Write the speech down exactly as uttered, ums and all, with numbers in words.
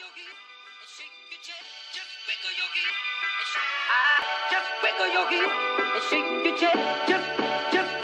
your hip and shake your chest. Just wiggle your hip and shake. Ah, just wiggle your hip and shake your chest. Just, just.